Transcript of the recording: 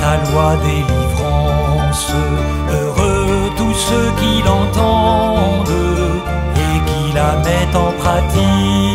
la loi délivrance. Heureux tous ceux qui l'entendent et qui la mettent en pratique.